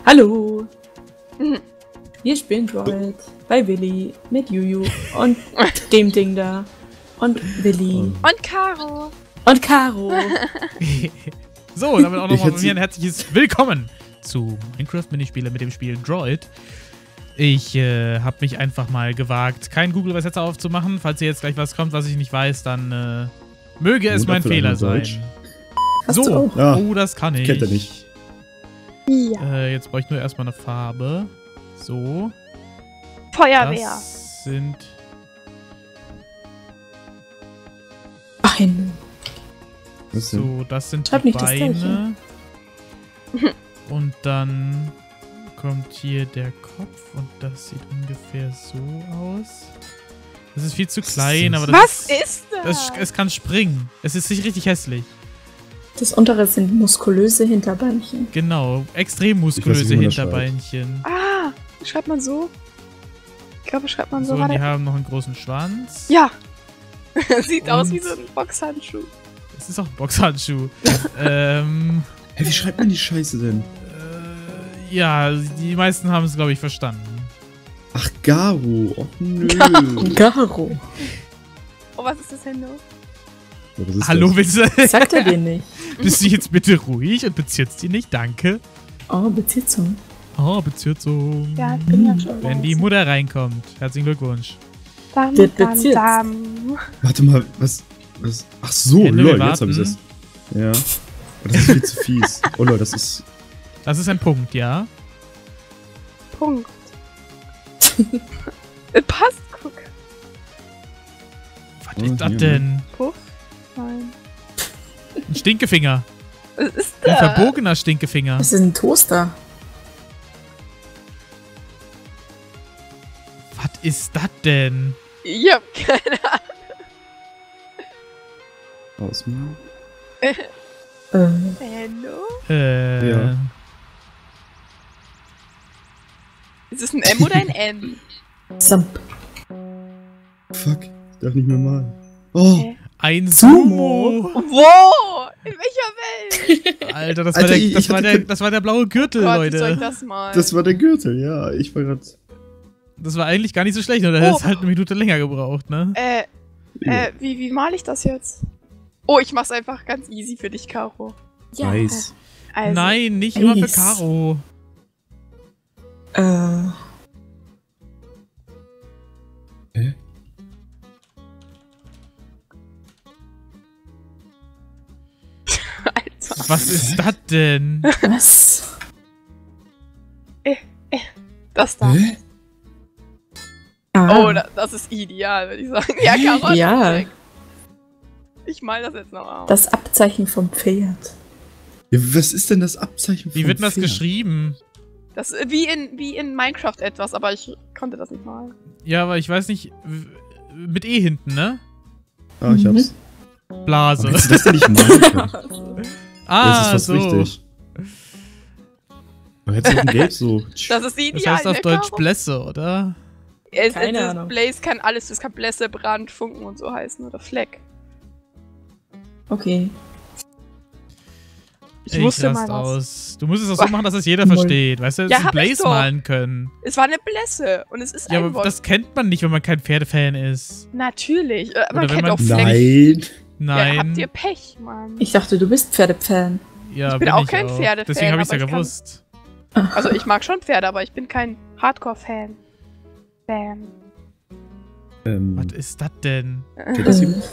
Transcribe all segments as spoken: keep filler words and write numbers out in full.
Hallo! Wir spielen Droid bei Willi mit Juju und dem Ding da. Und Willi. Und Caro. Und Caro. So, damit auch nochmal von mir ein herzliches Willkommen zu Minecraft-Minispiele mit dem Spiel Droid. Ich äh, habe mich einfach mal gewagt, keinen Google-Übersetzer aufzumachen. Falls hier jetzt gleich was kommt, was ich nicht weiß, dann äh, möge es mein Fehler sein. Hast so, du auch? Ja, oh, das kann ich. Kennt er nicht. Ja. Äh, jetzt brauche ich nur erstmal eine Farbe. So. Feuerwehr. Das sind... Ein. So, das sind Schreib die nicht das Beine. Und dann kommt hier der Kopf und das sieht ungefähr so aus. Das ist viel zu klein, aber das Was ist, ist das? das, es kann springen. Es ist nicht richtig hässlich. Das untere sind muskulöse Hinterbeinchen. Genau, extrem muskulöse Ich weiß nicht, wie man das Hinterbeinchen. Ah, schreibt man so? Ich glaube, schreibt man so. So, und Warte. die haben noch einen großen Schwanz. Ja. Sieht aus Und- wie so ein Boxhandschuh. Das ist auch ein Boxhandschuh. ähm, Hä, wie schreibt man die Scheiße denn? äh, ja, die meisten haben es, glaube ich, verstanden. Ach, Garo. Och, nö. Garo. Oh, was ist das denn noch? Ja, was ist Hallo, das? bitte. Sagt er dir nicht? Bist du jetzt bitte ruhig und bezirzt die nicht? Danke. Oh, Beziehung. Oh, Bezirzung. Ja, ich bin ja schon. Wenn die Mutter reinkommt. Herzlichen Glückwunsch. Dam, Wird dam, bezirzt. dam. Warte mal, was? was? Ach so, Hände lol, will jetzt hab ich warten. das. Ja. Oh, das ist viel zu fies. Oh lol, das ist... Das ist ein Punkt, ja? Punkt. Äh, Passt, guck. Was Oh, ist das hier, denn? Puff. Nein. Ein Stinkefinger. Was ist Ein das? verbogener Stinkefinger. Das ist ein Toaster. Was ist das denn? Ich hab keine Ahnung. Ausmachen. Äh, Hallo? Äh. Ja. Ist es ein M oder ein N? Zamp. Fuck, ich darf nicht mehr malen. Oh, Hä? Ein Sumo. Sumo. Wo? In welcher Welt? Alter, das war, Alter, der, ich- das, ich war hatte der, kein- das war der blaue Gürtel, Gott, ich soll Leute. das mal. das war der Gürtel, ja. Ich war grad... Das war eigentlich gar nicht so schlecht, oder? Oh. Das hat halt eine Minute länger gebraucht, ne? Äh, äh, wie, wie male ich das jetzt? Oh, ich mach's einfach ganz easy für dich, Caro. Ja. Nice. Also, Nein, nicht immer für Eis. Caro. Äh, Hä? Alter. Was ist das denn? was? Das da. Hä? Ah, Oh, da, das ist ideal, würde ich sagen. Ja, Caro. hat Ja. perfekt. Ich mal das jetzt noch aus. das Abzeichen vom Pferd. Ja, was ist denn das Abzeichen Wie vom wird denn das Pferd? geschrieben? Das ist wie in, wie in Minecraft etwas, aber ich konnte das nicht malen. Ja, aber ich weiß nicht. w- Mit E hinten, ne? Ah, ich hab's. Blase. Hättest du das denn nicht malen können? Ah, das ist so. fast richtig. Du hättest auch ein Gelb so... Das ist Das ideal, heißt auf ne, Deutsch Caro? Blässe, oder? Es, Keine es, Ahnung. Blaze kann alles, das kann Blässe, Brand, Funken und so heißen. Oder Fleck. Okay. Ich, wusste rast mal was. aus. Du musst es auch so machen, dass es jeder Moll. versteht. Weißt du, Ja, dass sie hab ich Blaze doch. malen können. Es war eine Blässe und es ist Ja, ein aber Wort. das kennt man nicht, wenn man kein Pferdefan ist. Natürlich. Äh, Man Oder wenn kennt man- auch Fleck. Nein. Nein. Ja, habt ihr Pech, Mann. Ich dachte, du bist Pferdefan. Ja, Ich bin auch kein Pferdefan, Deswegen habe ich aber ja ich kann- gewusst. Also ich mag schon Pferde, aber ich bin kein Hardcore-Fan. Fan. Ähm, Was ist das denn? geht das hier?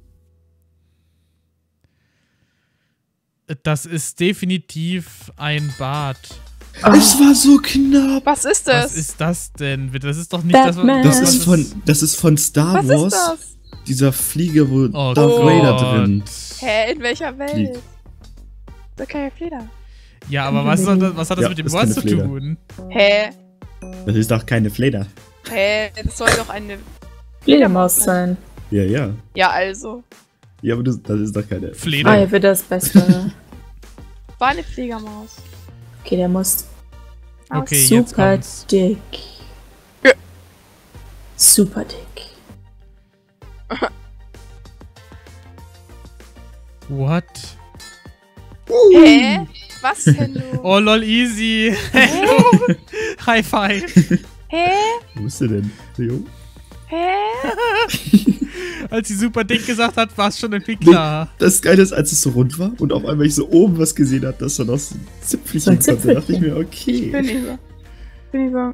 Das ist definitiv ein Bart. Es war so knapp. Was ist das? Was ist das denn? Das ist doch nicht Batman. das, was... Das ist von, das ist von Star Was Wars. ist das? Dieser Flieger, wo Oh Darth Vader Gott. drin. Hä, in welcher Welt? Fliegt. Da kann ja Fleder. Ja, aber was, soll das, was hat das Ja, mit dem ist Wort keine zu Fleder. tun? Hä? Das ist doch keine Fleder. Hä? Das soll doch eine... Fledermaus sein. Ja, ja. Ja, also. Ja, aber das, das ist doch keine. Ah, Fleder? ja, wird das Beste. War eine Fledermaus. Okay, der muss Okay, jetzt super kommt's. dick. Ja. Super dick. What? Hä? Was, Hendo? Oh lol, easy. Hä? High five. Hä? Wo ist der denn? Jo? Hä? Als sie super dick gesagt hat, war es schon irgendwie klar. Das Geile ist, als es so rund war und auf einmal ich so oben was gesehen habe, dass da noch so ein Zipfelchen So ein kommt, da dachte ich mir, Ich bin okay. über. Bin über.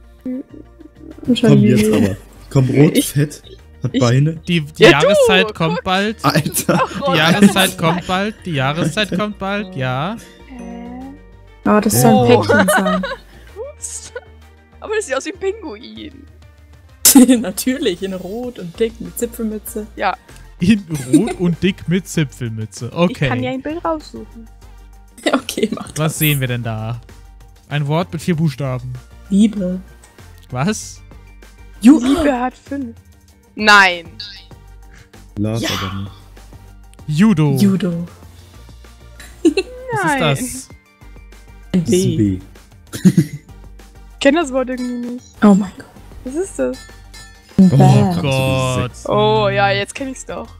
Komm jetzt aber. Komm, rot, Ich- fett, hat ich- Beine. Die, die Ja, du, Jahreszeit kommt guck. bald. Alter. Die Jahreszeit kommt bald. Die Jahreszeit kommt bald, ja. Hä? Aber das soll ein Oh. Päckchen sein. Ups. Aber das sieht aus wie ein Pinguin. Natürlich, in Rot und dick mit Zipfelmütze. Ja, In rot und dick mit Zipfelmütze. ich kann ja Okay. ein Bild raussuchen. Okay, macht Was sehen wir denn da? Ein Wort mit vier Buchstaben. Liebe. Was? Ju Liebe hat fünf. Nein. Lars Ja. aber nicht. Judo. Judo. Was Nein. ist das? Ein Das ist ein B. B. Ich kenne das Wort irgendwie nicht. Oh mein Gott. Was ist das? Ein Oh Bär. Gott. Oh, ja, jetzt kenne ich's doch.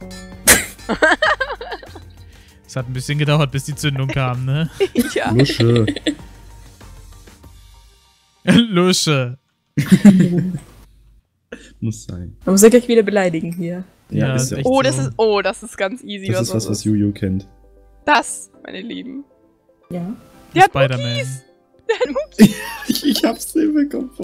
Es hat ein bisschen gedauert, bis die Zündung kam, ne? Ja. Lusche. Lusche. Muss sein. Man muss ja gleich wieder beleidigen hier. Ja, Ja, ist ist ja echt Oh, auch. das so. ist. Oh, das ist ganz easy. Das ist was, was Juju kennt. Das, meine Lieben. Ja. Der hat Spider-Man. Muckis. Der hat Muckis. Ich, ich hab's nicht bekommen vor.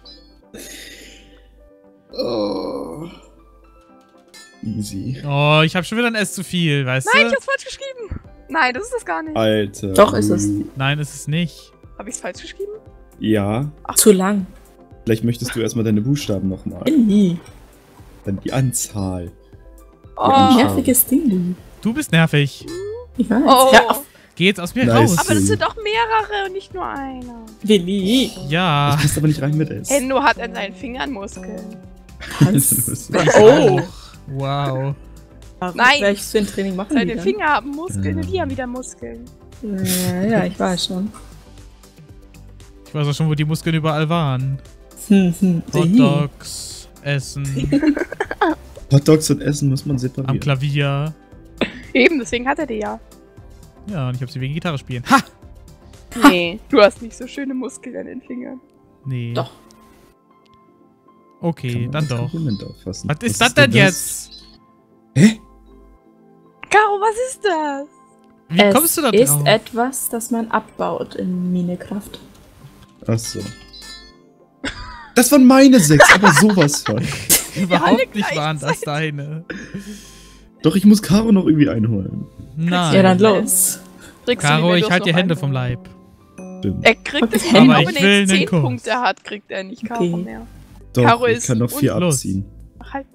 Oh. Easy. Oh, ich habe schon wieder ein S zu viel, weißt Nein, du? ich hab's falsch geschrieben. Nein, das ist das gar nicht. Alter. Doch, ist es. Juju. Nein, ist es nicht. Habe ich's falsch geschrieben? Ja. Zu lang. Vielleicht möchtest du erstmal deine Buchstaben nochmal. Nie. Dann die Anzahl. Oh. Ja. Nerviges Ding, du. Du bist nervig. Ich weiß. Oh. Ja, Geh jetzt aus mir Nice. raus. Aber das sind doch mehrere und nicht nur einer. Willi. Ja. Das passt aber nicht rein mit S. Henno hat an seinen Fingern Muskeln. Hans. Oh. Wow. Nein. Welches für ein Training machen die Seine dann? Finger haben Muskeln Ja. und die haben wieder Muskeln. Ja, ja, ich weiß schon. Ich weiß auch schon, wo die Muskeln überall waren. Hm, hm. Hotdogs, Essen, Hotdogs und Essen muss man separieren. am Klavier. Eben, deswegen hat er die ja. Ja, und ich habe sie wegen Gitarre spielen. Ha! Nee, du hast nicht so schöne Muskeln an den Fingern. Nee. Doch. Okay, Kann man dann als doch. Kompliment auffassen. Was ist das denn jetzt? Hä? Caro, was ist das? Wie es kommst du da ist drauf? etwas, das man abbaut in Minecraft. Achso. Das waren meine sechs, aber sowas von. Überhaupt nicht gleichzeitig. waren das deine. Doch, ich muss Caro noch irgendwie einholen. Nein. Ja, dann los. Kriegst du Caro, die ich Meadows halte dir noch Hände ein? vom Leib. Stimmt. Er kriegt es Aber hin, auch ich wenn will er jetzt einen zehn Kuss. Punkte hat, kriegt er nicht Caro Okay. mehr. Doch, Caro ich ist kann noch vier und los. abziehen. Ach, halt.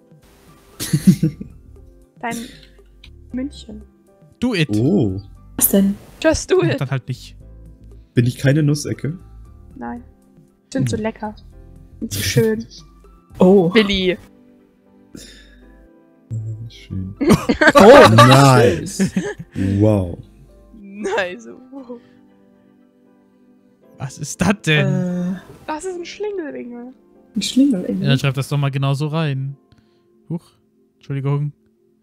Dein München. Do it. Oh. Was denn? Just do it. Dann halt nicht. Bin ich keine Nussecke? Nein. Sind so lecker. Und so schön. Oh. Willi. Oh, schön. Oh. Nice. Wow. Nein, so. Was ist das denn? Äh, Das ist ein Schlingelwingel. ein Schlingel Ja, irgendwie. dann schreib das doch mal genauso rein. Huch. Entschuldigung.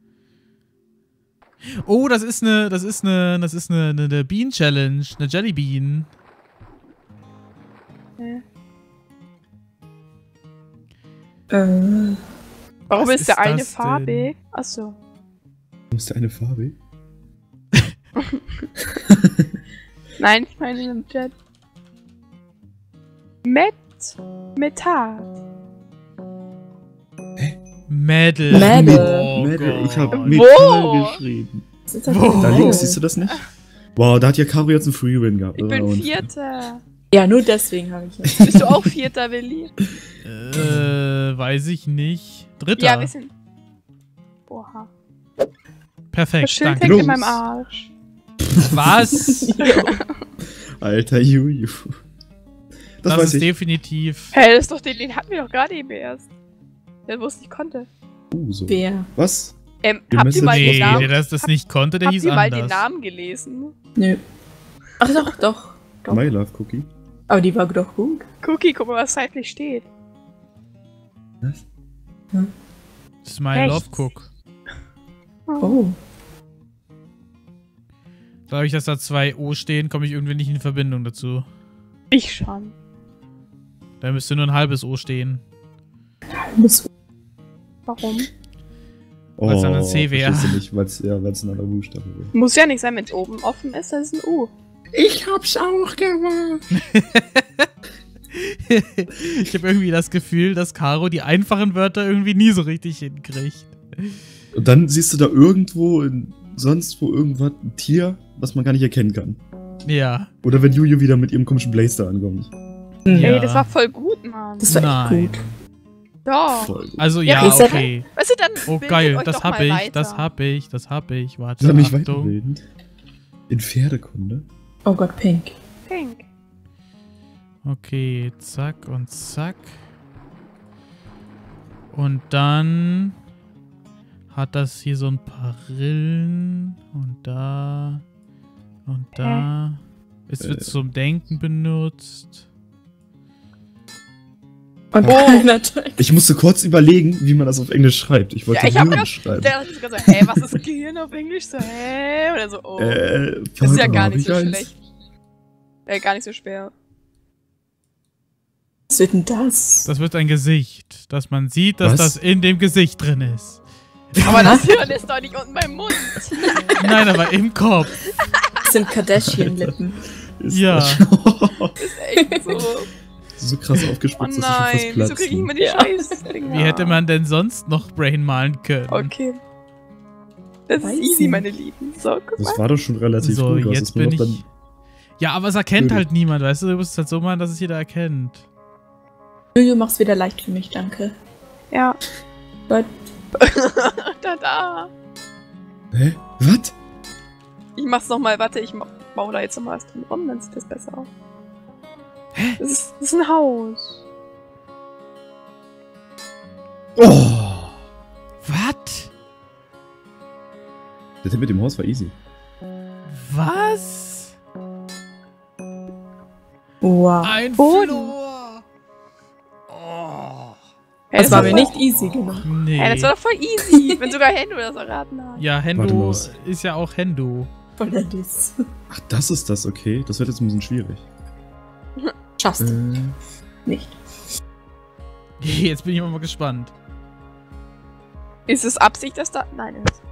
Oh, das ist eine, das ist eine, das ist eine, eine, eine Bean Challenge, eine Jelly Bean. Ja. Äh, Warum Was ist, der ist eine das denn? farbig? Achso. Du hast eine Farbe? Nein, ich meine in einem Chat. Met. Metat. Medal. Medal. Oh Mädel, ich hab Gott. Metall geschrieben. was ist das Wo? denn? Da links, siehst du das nicht? Wow, da hat ja Caro jetzt einen Free-Win gehabt. Ich bin Und- Vierter. Ja, nur deswegen habe ich jetzt. Bist du auch Vierter, Willi? Äh, weiß ich nicht. Dritter. Ja, wir sind. Oha. Das Perfekt, Schild danke. hängt Los. in meinem Arsch. Was? Alter Juju. Das, Das, weiß ist ich. Hä, definitiv. hey, das ist doch den, den hatten wir doch gerade eben erst. Der wusste ich konnte. Uh, so. Wer? Was? Ähm, Wir habt müssen ihr mal nicht den Nee, was Namen? der das das nicht konnte, der Habt hieß ihr mal anders. den Namen gelesen? Nö. Ach doch, doch. doch. My Love Cookie. Aber die war doch gut. Cookie, guck mal, was seitlich steht. Was? Das ist my Rechts. Love Cook. Oh. Dadurch, dass da zwei O stehen, komme ich irgendwie nicht in Verbindung dazu. Ich schon. Da müsste nur ein halbes O stehen. Halbes Warum? Oh, Weil's dann ein C wäre. verstehst du nicht, weil's, ja, weil's ein anderer Buchstabe wäre. Muss ja nicht sein, wenn es oben offen ist, das ist ein U. Ich hab's auch gemacht. Ich habe irgendwie das Gefühl, dass Caro die einfachen Wörter irgendwie nie so richtig hinkriegt. Und dann siehst du da irgendwo, in, sonst wo irgendwas, ein Tier, was man gar nicht erkennen kann. Ja. Oder wenn Juju wieder mit ihrem komischen Blaster ankommt. Ja. Ey, das war voll gut, Mann. Das war Nein. echt gut. Doch. Voll. Also Ja, ja, ist er- okay. Weißt du, dann Oh bildet geil, euch das doch hab mal ich, weiter. das hab ich, das hab ich. Warte, Soll mich Achtung. weiterbilden? In Pferdekunde? Oh Gott, Pink. Pink. Okay, zack und zack. Und dann hat das hier so ein paar Rillen und da und da. Es wird Äh. zum Denken benutzt. Und Oh. keiner checkt. Ich musste kurz überlegen, wie man das auf Englisch schreibt. Ich wollte Ja, ich hab Gehirn grad, schreiben. der hat gesagt, hey, was ist Gehirn auf Englisch? So, hä? Oder so, oh. Äh, das ist ja warte gar mal, nicht so hab ich eins? schlecht. Äh, gar nicht so schwer. Was wird denn das? Das wird ein Gesicht, dass man sieht, dass Was? das in dem Gesicht drin ist. Aber das Hirn ist doch nicht unten beim Mund. Nein, aber im Kopf. Das sind Kardashian-Lippen. Ist Ja. das- Ist echt so. so krass Oh aufgespitzt, dass ich nein, fast wieso platze. krieg ich immer die Ja. Scheiß-Dinger? Wie hätte man denn sonst noch Brain malen können? Okay. Das Weiß ist easy, nicht. meine Lieben. So, guck mal. Das war doch schon relativ So, gut. Du hast jetzt es nur bin noch ich. Ja, aber es erkennt Blöde. halt niemand, weißt du? Du musst es halt so machen, dass es jeder erkennt. Juju, mach's wieder leicht für mich, danke. Ja. Gut. da, da. Dann, hä? Was? Ich mach's nochmal, warte, ich ma- baue da jetzt nochmal was drin rum, dann sieht das besser aus. Hä? Das ist, das ist ein Haus. Oh! Was? Der Tipp mit dem Haus war easy. Was? Wow. Ein Boden. Flur. Oh. Hey, Das war mir voll- nicht easy genug. Nee. Hey, das war doch voll easy, wenn sogar Hendo das erraten hat. Ja, Warte Hendo mal. ist ja auch Hendo. Voll der Diss. Ach, das ist das, okay. Das wird jetzt ein bisschen schwierig. Schaffst du Äh, nicht. Jetzt bin ich mal gespannt. Ist es Absicht, dass da... Nein, das ist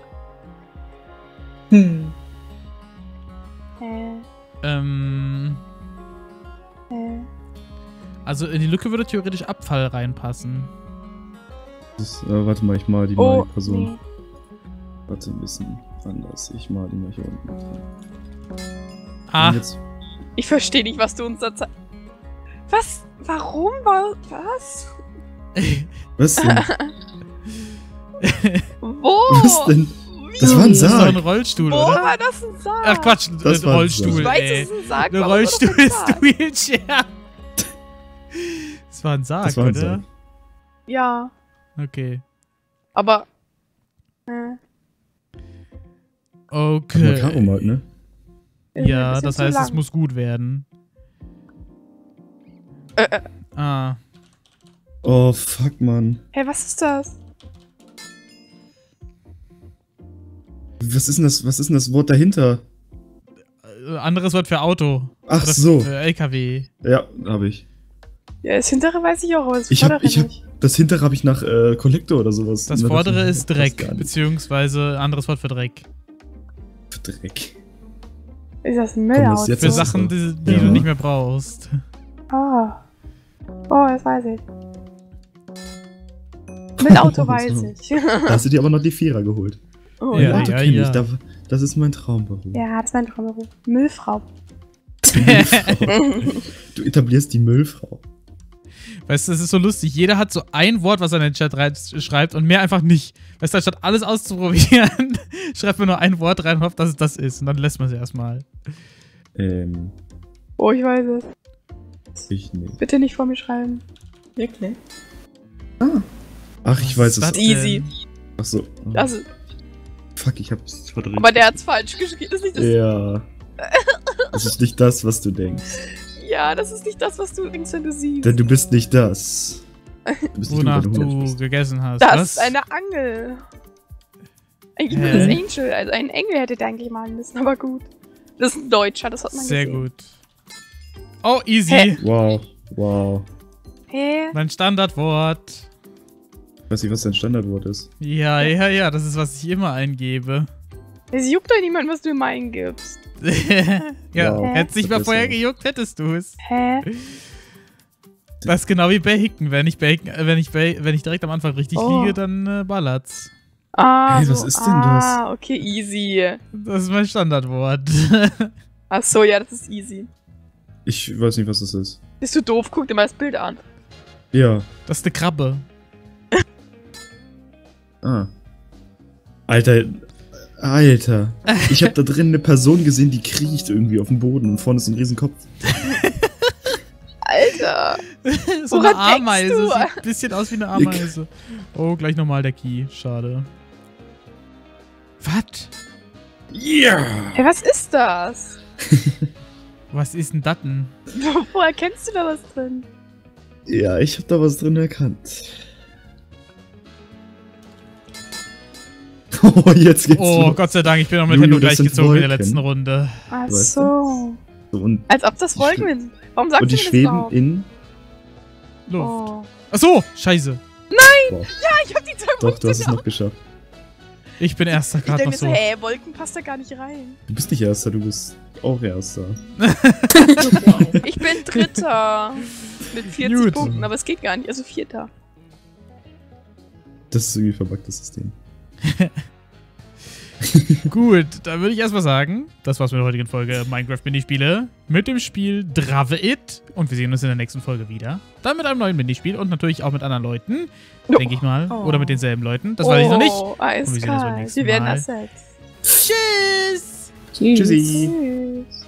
Hm. okay. Ähm, Äh, äh. also in die Lücke würde theoretisch Abfall reinpassen. das, äh, warte mal, ich mal die mal Oh, die Person. nee. Warte, ein bisschen anders. Ich mal die mal hier unten. dran. Ah, Und jetzt, Ich verstehe nicht, was du uns da zeigst. Was? Warum? Wa- Was? was denn? Wo? Was denn? Wie? Das war ein das ist doch ein Sarg. Rollstuhl, Wo oder? war das ein Sarg? Ach Quatsch, Das ein war ein Rollstuhl, Sarg. Ich weiß, ey. es ist ein Sarg. Ein aber was Rollstuhl war das ist für ein ein Wheelchair. Das war ein Sarg, Das war ein oder? Sarg. Ja, Okay. aber... Äh, Hat mal Okay. Karo mal, ne? ist mir ein Ja, bisschen das zu heißt, es lang. muss gut werden. Äh, äh, Ah. Oh, fuck, Mann. hey, was ist das? Was ist denn das, was ist denn das Wort dahinter? Äh, Anderes Wort für Auto. Ach Oder so. Für L K W. Ja, habe ich. Ja, das hintere weiß ich auch, aber das Ich hab, vordere ich hab, nicht. das hintere habe ich nach äh, Kollektor oder sowas. Das Na, vordere dachte ich, ist das Dreck, gar nicht. beziehungsweise anderes Wort für Dreck. Für Dreck. Ist das ein Komm, das Müllauto? jetzt Für ist es Sachen, so. die, die Ja. du nicht mehr brauchst. Ah. Oh, das weiß ich. Müllauto weiß So. ich. Da hast du dir aber noch die Vierer geholt. Oh, Ja, ja. Auto ja, kenn ich, ja. da- das ist mein Traumberuf. Ja, das ist mein Traumberuf. Müllfrau. Du etablierst die Müllfrau. Weißt du, das ist so lustig. Jeder hat so ein Wort, was er in den Chat rein schreibt und mehr einfach nicht. Weißt du, anstatt alles auszuprobieren, schreibt man nur ein Wort rein und hofft, dass es das ist. Und dann lässt man es erstmal. Ähm, Oh, ich weiß es. ich nicht. Bitte nicht vor mir schreiben. Wirklich? Ach, ich weiß es. ist das Easy. denn? Ach so. Das ist, Fuck, ich hab's verdreht. aber der hat's falsch geschrieben. Das ist nicht das, Ja. Das ist nicht das, was du denkst. ja, das ist nicht das, was du denkst, wenn du siehst. Denn du bist nicht das. Du bist Wonach nicht, wenn du hungrig bist. gegessen hast. Das Was? ist eine Angel. Eigentlich nur das Angel, also einen Engel hätte der eigentlich malen müssen, aber gut. Das ist ein Deutscher, das hat man Sehr gesehen. gut. Oh, easy. Hä? Wow, wow. Hä? Mein Standardwort. Ich weiß nicht, was dein Standardwort ist. Ja, ja, ja, das ist, was ich immer eingebe. Es juckt doch niemand, was du immer eingibst. Ja, Wow. hätte es nicht Das mal ist vorher ja- gejuckt, hättest du es. Hä? Das ist genau wie bei Hicken. Wenn ich, bei Hicken, äh, wenn ich, bei, wenn ich direkt am Anfang richtig Oh. liege, dann äh, ballert's. Ah, Hey, so, was ist denn das? Ah, okay, easy. Das ist mein Standardwort. Ach so, ja, das ist easy. Ich weiß nicht, was das ist. Bist du doof? Guck dir mal das Bild an. Ja. Das ist eine Krabbe. Ah. Alter. Alter. Ich habe da drin eine Person gesehen, die kriecht irgendwie auf dem Boden und vorne ist ein Riesenkopf. Alter. So Woran eine Ameise. denkst du? Sieht ein bisschen aus wie eine Ameise. Oh, gleich nochmal der Key. Schade. Was? Ja! Hey, was ist das? Was ist denn das denn? Woher kennst du da was drin? Ja, ich habe da was drin erkannt. Oh, jetzt geht's Oh, los. Gott sei Dank, ich bin noch mit Juju, Hendo das gleich sind gezogen in der Wolken. letzten Runde. Ach Weißt so. So, und, Als ob das Wolken sind. Warum sagst und die du mir das schweben überhaupt? in... Luft. Oh. Achso, scheiße. Wow. Ich hab die zwei Doch, du hast es Wolken noch geschafft. Ich bin erster Ich gerade denke noch mir so, so. hä, Wolken passt da gar nicht rein. Du bist nicht Erster, du bist auch Erster. Ich bin Dritter. Mit vierzig Gut. Punkten, aber es geht gar nicht. Also Vierter. Das ist irgendwie ein verbuggtes System. Gut, dann würde ich erstmal sagen, das war's mit der heutigen Folge Minecraft-Minispiele mit dem Spiel Draveid. Und wir sehen uns in der nächsten Folge wieder. Dann mit einem neuen Minispiel und natürlich auch mit anderen Leuten, Oh. denke ich mal. Oh. Oder mit denselben Leuten. Das weiß ich noch nicht. Oh, Und wir sehen uns beim eiskalt. nächsten Wir werden Mal. Asset. Tschüss! Tschüss. Tschüssi. Tschüss.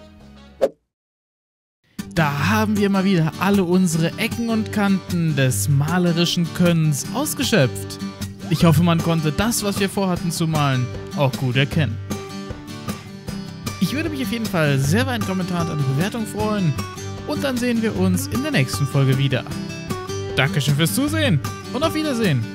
Da haben wir mal wieder alle unsere Ecken und Kanten des malerischen Könnens ausgeschöpft. Ich hoffe, man konnte das, was wir vorhatten zu malen, auch gut erkennen. Ich würde mich auf jeden Fall sehr über einen Kommentar und eine Bewertung freuen. Und dann sehen wir uns in der nächsten Folge wieder. Dankeschön fürs Zusehen und auf Wiedersehen.